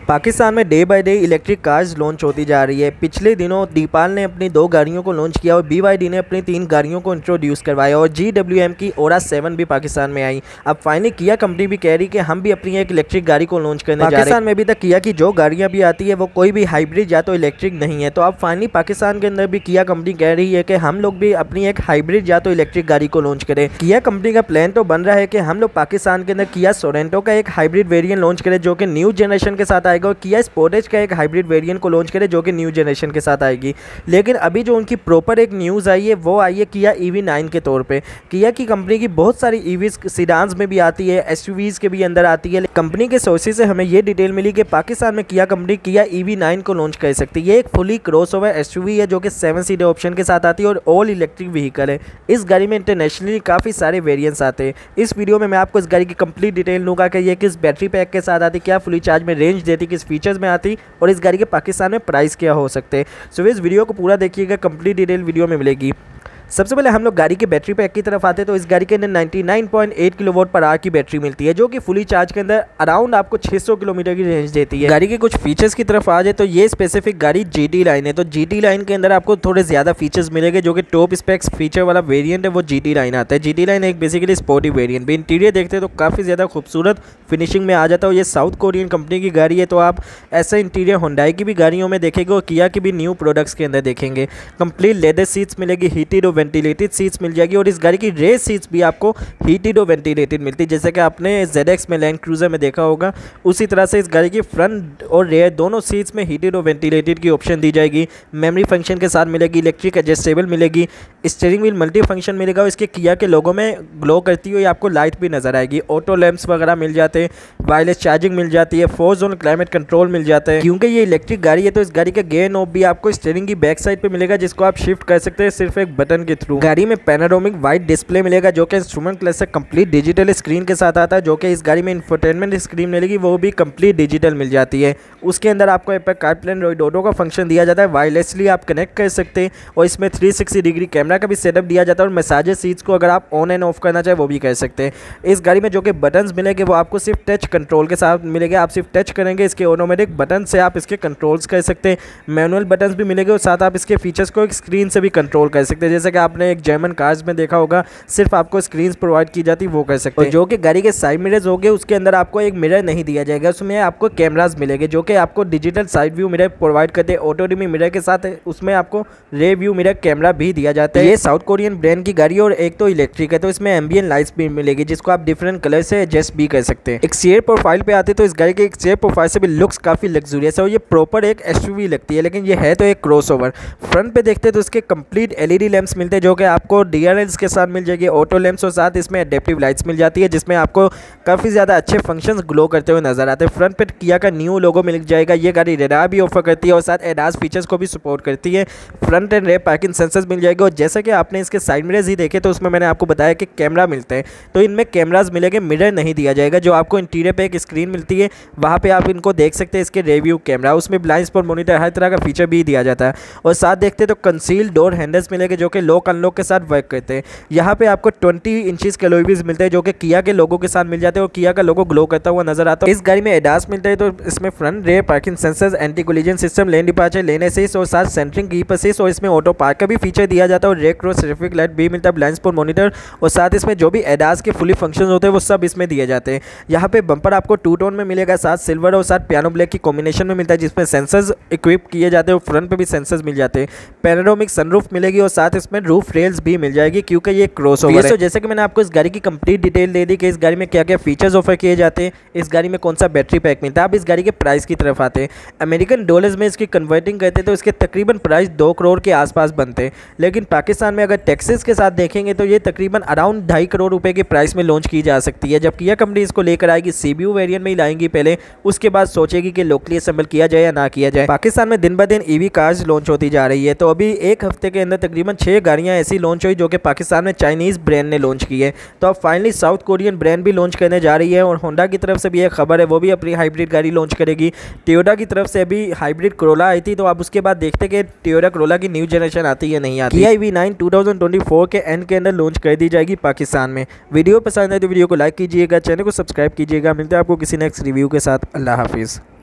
पाकिस्तान में day by day electric cars launch होती जा रही है। पिछले दिनों दीपाल ने अपनी 2 गाड़ियों को लॉन्च किया और BYD ने अपनी 3 गाड़ियों को इंट्रोड्यूस करवाया और GWM की ओरा 7 भी पाकिस्तान में आई। अब फाइनली किया कंपनी भी कह रही कि हम भी अपनी एक इलेक्ट्रिक गाड़ी को लॉन्च करने जा रहे हैं। पाकिस्तान में भी तक किया की जो गाड़ियाँ भी आती है वो कोई भी हाइब्रिड या तो इलेक्ट्रिक नहीं है। तो अब फाइनली पाकिस्तान के अंदर भी किया कंपनी कह रही है कि हम लोग भी अपनी एक हाइब्रिड या तो इलेक्ट्रिक गाड़ी को लॉन्च करें। किया कंपनी का प्लान तो बन रहा है कि हम लोग पाकिस्तान के अंदर किया सोरेंटो का एक हाइब्रिड वेरिएंट लॉन्च करें जो कि न्यू जनरेशन के साथ आएगा और किया स्पोर्टेज का एक हाइब्रिड वेरिएंट को लॉन्च करें जो कि न्यू जनरेशन के साथ आएगी। लेकिन अभी जो उनकी प्रॉपर एक न्यूज़ आई है वो आई है किया EV9 के तौर पे। किया की कंपनी की बहुत सारी EVs सिडान्स में भी आती है, SUVs के भी अंदर आती है। कंपनी के सोर्सेज से हमें ये डिटेल मिली कि पाकिस्तान में किया कंपनी किया EV9 को लॉन्च कर सकती है। ये एक फुली क्रॉसओवर SUV है जो कि 7 सीटर ऑप्शन के साथ आती है और ऑल इलेक्ट्रिक व्हीकल है। इस गाड़ी में इंटरनेशनली काफ़ी सारे वेरिएंट्स आते हैं। इस वीडियो में मैं आपको इस गाड़ी की कंप्लीट डिटेल दूंगा कि ये किस बैटरी पैक के साथ आती, क्या फुली चार्ज में रेंज देती, किस फीचर्स में आती और इस गाड़ी के पाकिस्तान में प्राइस क्या हो सकते हैं। सो इस वीडियो को पूरा देखिएगा, कंप्लीट डिटेल वीडियो में मिलेगी। सबसे पहले हम लोग गाड़ी के बैटरी पैक की तरफ आते हैं तो इस गाड़ी के अंदर 99.8 किलोवाट पर आवर की बैटरी मिलती है जो कि फुली चार्ज के अंदर अराउंड आपको 600 किलोमीटर की रेंज देती है। गाड़ी के कुछ फीचर्स की तरफ आ जाए तो ये स्पेसिफिक गाड़ी GT लाइन है। तो GT लाइन के अंदर आपको थोड़े ज़्यादा फीचर्स मिलेंगे जो कि टॉप स्पेक्स फीचर वाला वेरिएंट है वो GT लाइन आता है। GT लाइन एक बेसिकली स्पोर्टी वेरिएंट भी। इंटीरियर देखते हैं तो काफ़ी ज़्यादा खूबसूरत फिनिशिंग में आ जाता है। ये साउथ कोरियन कंपनी की गाड़ी है तो आप ऐसा इंटीरियर हुंडई की भी गाड़ियों में देखेंगे और किया की भी न्यू प्रोडक्ट्स के अंदर देखेंगे। कंप्लीट लेदर सीट्स मिलेगी, हीटेड और वेंटिलेटेड सीट्स मिल जाएगी और इस गाड़ी की रेस सीट्स भी आपको हीटेड और वेंटिलेटेड मिलती है जैसे कि आपने ZX में लैंड क्रूजर में देखा होगा। उसी तरह से इस गाड़ी की फ्रंट और रेयर दोनों सीट्स में हीटेड और वेंटिलेटेड की ऑप्शन दी जाएगी। मेमोरी फंक्शन के साथ मिलेगी, इलेक्ट्रिक एडजस्टेबल मिलेगी, स्टीयरिंग व्हील मल्टी फंक्शन मिलेगा और इसके किया के लोगों में ग्लो करती हुई आपको लाइट भी नजर आएगी। ऑटो लैंप्स वगैरह मिल जाते हैं, वायरलेस चार्जिंग मिल जाती है, 4 जोन क्लाइमेट कंट्रोल मिल जाता है। क्योंकि ये इलेक्ट्रिक गाड़ी है तो इस गाड़ी का गियर नॉब भी आपको स्टीयरिंग की बैक साइड पर मिलेगा जिसको आप शिफ्ट कर सकते हैं सिर्फ एक बटन के थ्रू। गाड़ी में पैनोरामिक वाइड डिस्प्ले मिलेगा जो कि instrument cluster complete digital screen के साथ आता है जो कि इस गाड़ी में इंफोटेनमेंट स्क्रीन मिलेगी वो भी कंप्लीट डिजिटल मिल जाती है। उसके अंदर आपको एप्पल कारप्ले एंड्रॉइड ऑटो का फंक्शन दिया जाता है, वायरलेसली आप कनेक्ट कर सकते हैं और इसमें 360 डिग्री कैमरा का भी सेटअप दिया जाता है और मैसाजेस सीट्स को अगर आप ऑन एंड ऑफ करना चाहे वो भी कर सकते हैं। इस गाड़ी में जो कि बटन्स मिलेंगे वो आपको सिर्फ टच कंट्रोल के साथ मिलेंगे। आप सिर्फ टच करेंगे, इसके ऑटोमेटिक बटन से आप इसके कंट्रोल्स कर सकते हैं। मैनुअल बटन्स भी मिलेंगे और साथ आप इसके फीचर्स को एक स्क्रीन से भी कंट्रोल कर सकते हैं जैसे कि आपने एक जर्मन कार्स में देखा होगा सिर्फ आपको स्क्रीन प्रोवाइड की जाती वो कर सकते हैं। जो कि गाड़ी के साइड मिरर्स होंगे उसके अंदर आपको एक मिरर नहीं दिया जाएगा, उसमें आपको कैमरास मिलेंगे जो कि आपको digital side view mirror provide करते हैं। ऑटो डिमिंग मिरर के साथ उसमें आपको रे व्यू मिरर कैमरा भी दिया जाता है। ये साउथ कोरियन ब्रांड की गाड़ी और एक तो इलेक्ट्रिक है तो इसमें एम्बियंट लाइट्स भी मिलेगी जिसको आप डिफरेंट कलर से एडजस्ट भी कर सकते हैं। एक्सटीरियर प्रोफाइल पे आते तो इस गाड़ी के एक्सटीरियर प्रोफाइल से भी लुक्स काफी लग्जूरियस है और ये प्रॉपर एक SUV लगती है लेकिन ये है तो एक क्रॉसओवर। फ्रंट पे देखते तो इसके कंप्लीट LED लैंप्स मिलते हैं जो कि आपको DRLs के साथ मिल जाएगी, ऑटो लैंप्स और साथ इसमें एडेप्टिव लाइट्स मिल जाती है जिसमें आपको काफ़ी ज़्यादा अच्छे फंक्शंस ग्लो करते हुए नजर आते हैं। फ्रंट पे किया का न्यू लोगो मिल जाएगा। ये गाड़ी रेडार भी ऑफर करती है और साथ एडास फीचर्स को भी सपोर्ट करती है। Front and rear parking sensors मिल जाएगा और जैसा कि आपने इसके साइड मिरर्स ही देखे तो उसमें मैंने आपको बताया कि कैमरा मिलते हैं तो इनमें कैमराज मिलेंगे, मिरर नहीं दिया जाएगा। जो आपको इंटीरियर पे एक स्क्रीन मिलती है वहाँ पे आप इनको देख सकते हैं इसके रिव्यू कैमरा, उसमें ब्लाइंड स्पॉट मॉनिटर हर तरह का फीचर भी दिया जाता है। और साथ देखते तो कंसील डोर हैंडल्स मिलेंगे जो कि लॉक अनलॉक के साथ वर्क करते हैं। यहाँ पे आपको 20 इंचेस के एलॉय व्हील्स मिलते हैं जो कि किया के लोगों के साथ मिल जाते हैं और किया का लोगो ग्लो करता हुआ नजर आता है। इस गाड़ी में एडास मिलता है तो इसमें front rear parking sensors, anti collision system, lane departure, lane assist और साथ सेंटरिंग कीप असिस्ट और इसमें ऑटो पार्क का भी फीचर दिया जाता है और रेड क्रॉस ट्रैफिक लाइट भी मिलता है, ब्लाइंड स्पॉट मॉनिटर और साथ इसमें जो भी एडास के फुली फंक्शन होते हैं वो सब इसमें दिए जाते हैं। यहाँ पे बम्पर आपको 2 टोन में मिलेगा, साथ सिल्वर और साथ पियानो ब्लैक की कॉम्बिनेशन में मिलता है जिसमें सेंसर्स इक्विप किए जाते हैं और फ्रंट पे भी सेंसर्स मिल जाते हैं। पैनोरामिक सनरूफ मिलेगी और साथ इसमें रूफ रेल्स भी मिल जाएगी क्योंकि ये क्रॉसओवर है। तो जैसे कि मैंने आपको इस गाड़ी की कंप्लीट डिटेल दे दी कि इस गाड़ी में क्या क्या फीचर्स ऑफर किए जाते हैं, इस गाड़ी में कौन सा बैटरी पैक मिलता है। अब इस गाड़ी के प्राइस की तरफ आते हैं। अमेरिकन डॉलर्स में इसकी कन्वर्टिंग करते तो इसके तकरीबन प्राइस 2 करोड़ के आसपास बनते हैं लेकिन पाकिस्तान में अगर टैक्सेस के साथ देखेंगे तो ये तकरीबन अराउंड 2.5 करोड़ रुपए के प्राइस में लॉन्च की जा सकती है। जब किया कंपनी इसको लेकर आएगी CBU वेरिएंट में ही लाएंगी पहले, उसके बाद सोचेगी कि लोकली असेंबल किया जाए या ना किया जाए। पाकिस्तान में दिन ब दिन EV कार्स लॉन्च होती जा रही है तो अभी एक हफ्ते के अंदर तकरीबन 6 गाड़ियाँ ऐसी लॉन्च हुई जो कि पाकिस्तान में चाइनीज़ ब्रांड ने लॉन्च की है। तो अब फाइनली साउथ कोरियन ब्रांड भी लॉन्च करने जा रही है और होंडा की तरफ से भी एक खबर है वो भी अपनी हाइब्रिड गाड़ी लॉन्च करेगी। टोयोटा की तरफ से अभी हाइब्रिड कोरोला आई थी तो अब उसके बाद देखते कि टोयोटा कोरोला की न्यू जनरेशन आती है नहीं आती। किया EV9 2024 के एंड के अंदर लॉन्च कर दी जाएगी पाकिस्तान में। वीडियो पसंद है तो वीडियो को लाइक कीजिएगा, चैनल को सब्सक्राइब कीजिएगा। मिलते हैं आपको किसी नेक्स्ट रिव्यू के साथ। अल्लाह हाफिज़।